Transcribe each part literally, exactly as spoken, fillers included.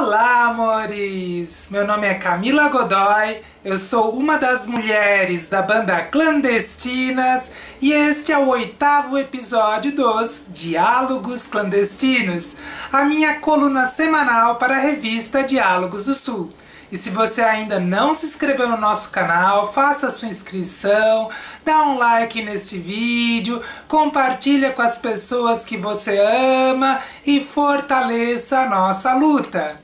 Olá, amores! Meu nome é Camila Godoy, eu sou uma das mulheres da banda Clandestinas e este é o oitavo episódio dos Diálogos Clandestinos, a minha coluna semanal para a revista Diálogos do Sul. E se você ainda não se inscreveu no nosso canal, faça sua inscrição, dá um like neste vídeo, compartilha com as pessoas que você ama e fortaleça a nossa luta.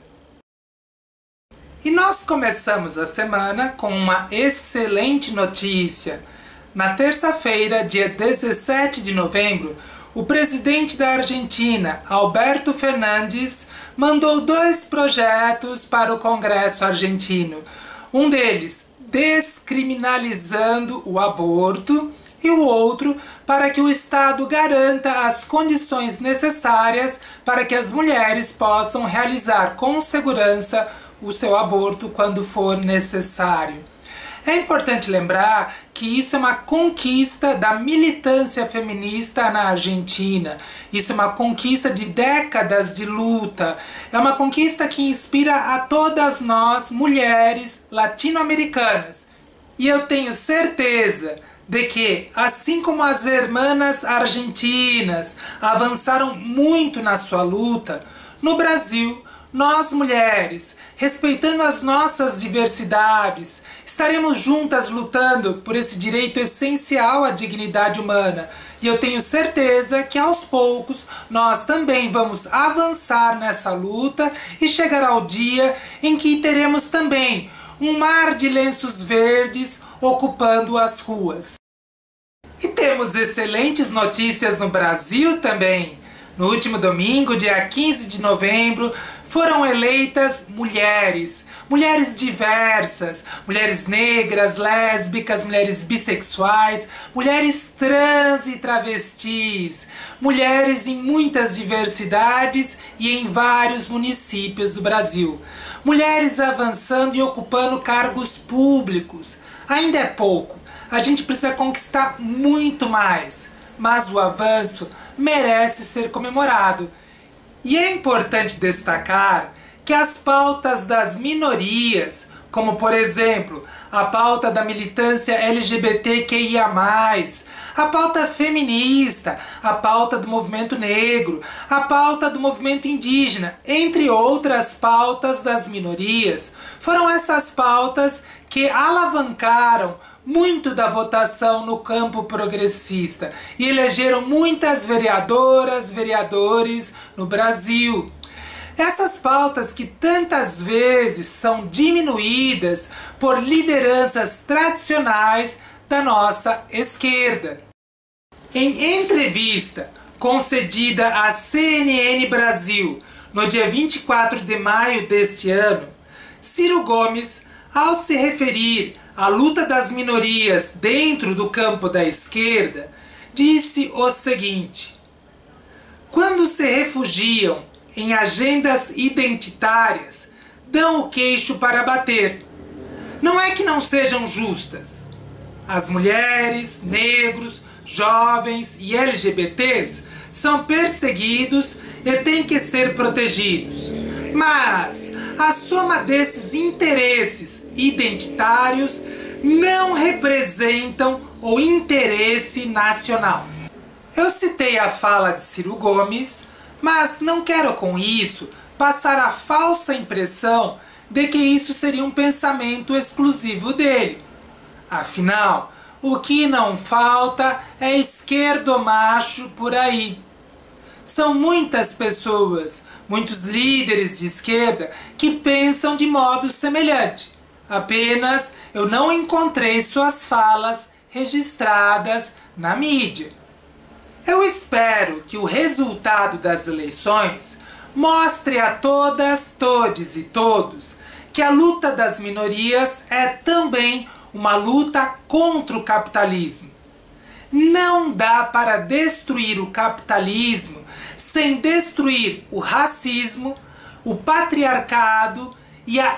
E nós começamos a semana com uma excelente notícia. Na terça-feira, dia dezessete de novembro, o presidente da Argentina, Alberto Fernandes, mandou dois projetos para o Congresso argentino. Um deles descriminalizando o aborto e o outro para que o Estado garanta as condições necessárias para que as mulheres possam realizar com segurança o seu aborto quando for necessário. É importante lembrar que isso é uma conquista da militância feminista na Argentina. Isso é uma conquista de décadas de luta. É uma conquista que inspira a todas nós, mulheres latino-americanas. E eu tenho certeza de que, assim como as hermanas argentinas avançaram muito na sua luta, no Brasil, nós mulheres, respeitando as nossas diversidades, estaremos juntas lutando por esse direito essencial à dignidade humana. E eu tenho certeza que aos poucos nós também vamos avançar nessa luta e chegar ao dia em que teremos também um mar de lenços verdes ocupando as ruas. E temos excelentes notícias no Brasil também. No último domingo, dia quinze de novembro, foram eleitas mulheres, mulheres diversas, mulheres negras, lésbicas, mulheres bissexuais, mulheres trans e travestis, mulheres em muitas diversidades e em vários municípios do Brasil. Mulheres avançando e ocupando cargos públicos. Ainda é pouco, a gente precisa conquistar muito mais, mas o avanço merece ser comemorado. E é importante destacar que as pautas das minorias, como por exemplo, a pauta da militância L G B T Q I A mais, a pauta feminista, a pauta do movimento negro, a pauta do movimento indígena, entre outras pautas das minorias, foram essas pautas que alavancaram muito da votação no campo progressista e elegeram muitas vereadoras, vereadores no Brasil. Essas pautas que tantas vezes são diminuídas por lideranças tradicionais da nossa esquerda. Em entrevista concedida à C N N Brasil no dia vinte e quatro de maio deste ano, Ciro Gomes, ao se referir à luta das minorias dentro do campo da esquerda, disse o seguinte: quando se refugiam em agendas identitárias, dão o queixo para bater. Não é que não sejam justas. As mulheres, negros, jovens e L G B Ts são perseguidos e têm que ser protegidos. Mas a soma desses interesses identitários não representam o interesse nacional. Eu citei a fala de Ciro Gomes, mas não quero com isso passar a falsa impressão de que isso seria um pensamento exclusivo dele. Afinal, o que não falta é esquerdomacho por aí. São muitas pessoas, muitos líderes de esquerda que pensam de modo semelhante. Apenas eu não encontrei suas falas registradas na mídia. Eu espero que o resultado das eleições mostre a todas, todes e todos que a luta das minorias é também uma luta contra o capitalismo. Não dá para destruir o capitalismo sem destruir o racismo, o patriarcado e a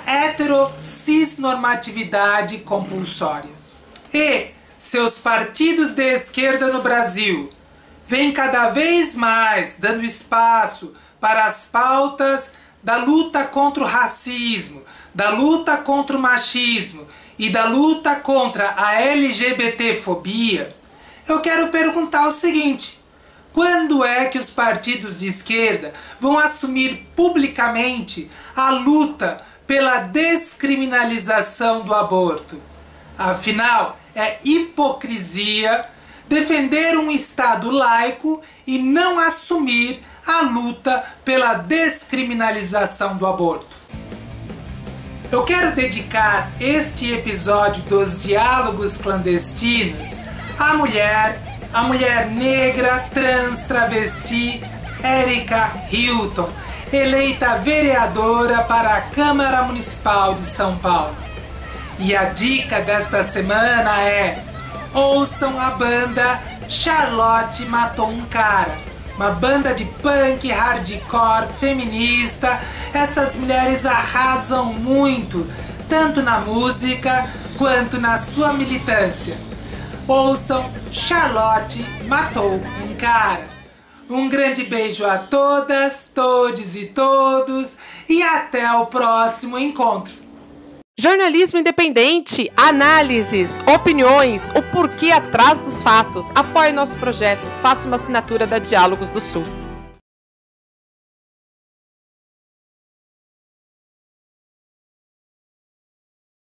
heterocisnormatividade compulsória. E seus partidos de esquerda no Brasil vêm cada vez mais dando espaço para as pautas da luta contra o racismo, da luta contra o machismo e da luta contra a L G B T fobia, eu quero perguntar o seguinte: quando é que os partidos de esquerda vão assumir publicamente a luta pela descriminalização do aborto? Afinal, é hipocrisia defender um Estado laico e não assumir a luta pela descriminalização do aborto. Eu quero dedicar este episódio dos Diálogos Clandestinos à mulher, à mulher negra, trans, travesti, Érica Hilton, eleita vereadora para a Câmara Municipal de São Paulo. E a dica desta semana é: ouçam a banda Charlotte Matou um Cara, uma banda de punk hardcore feminista. Essas mulheres arrasam muito, tanto na música quanto na sua militância. Ouçam Charlotte Matou um Cara. Um grande beijo a todas, todes e todos, e até o próximo encontro. Jornalismo independente, análises, opiniões, o porquê atrás dos fatos. Apoie nosso projeto, faça uma assinatura da Diálogos do Sul.